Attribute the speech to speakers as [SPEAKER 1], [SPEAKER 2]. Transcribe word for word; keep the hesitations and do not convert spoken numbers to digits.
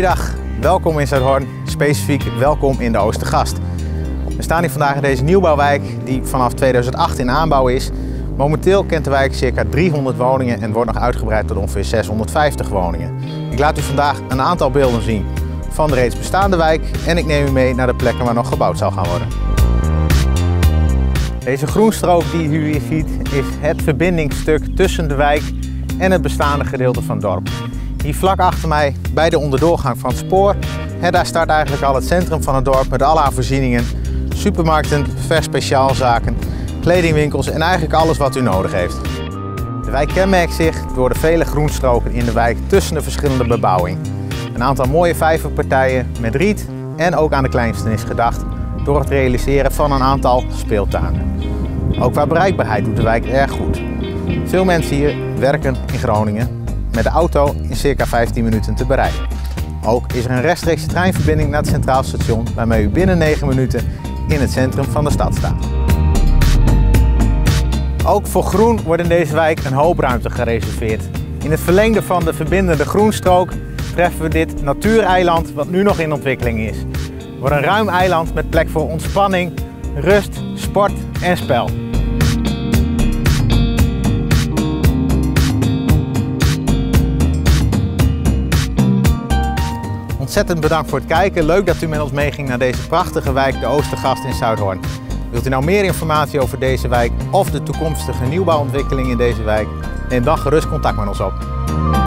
[SPEAKER 1] Goeiedag, welkom in Zuidhorn, specifiek welkom in de Oostergast. We staan hier vandaag in deze nieuwbouwwijk die vanaf tweeduizend acht in aanbouw is. Momenteel kent de wijk circa driehonderd woningen en wordt nog uitgebreid tot ongeveer zeshonderdvijftig woningen. Ik laat u vandaag een aantal beelden zien van de reeds bestaande wijk en ik neem u mee naar de plekken waar nog gebouwd zal gaan worden. Deze groenstrook die u hier ziet is het verbindingsstuk tussen de wijk en het bestaande gedeelte van het dorp. Hier vlak achter mij, bij de onderdoorgang van het spoor, hè, daar start eigenlijk al het centrum van het dorp met alle haar voorzieningen, supermarkten, vers speciaalzaken, kledingwinkels en eigenlijk alles wat u nodig heeft. De wijk kenmerkt zich door de vele groenstroken in de wijk tussen de verschillende bebouwing. Een aantal mooie vijverpartijen met riet en ook aan de kleinsten is gedacht door het realiseren van een aantal speeltuinen. Ook qua bereikbaarheid doet de wijk erg goed. Veel mensen hier werken in Groningen met de auto in circa vijftien minuten te bereiken. Ook is er een rechtstreekse treinverbinding naar het Centraal Station waarmee u binnen negen minuten in het centrum van de stad staat. Ook voor groen wordt in deze wijk een hoop ruimte gereserveerd. In het verlengde van de verbindende groenstrook treffen we dit natuureiland wat nu nog in ontwikkeling is. Het wordt een ruim eiland met plek voor ontspanning, rust, sport en spel. Ontzettend bedankt voor het kijken. Leuk dat u met ons meeging naar deze prachtige wijk, de Oostergast in Zuidhorn. Wilt u nou meer informatie over deze wijk of de toekomstige nieuwbouwontwikkeling in deze wijk? Neem dan gerust contact met ons op.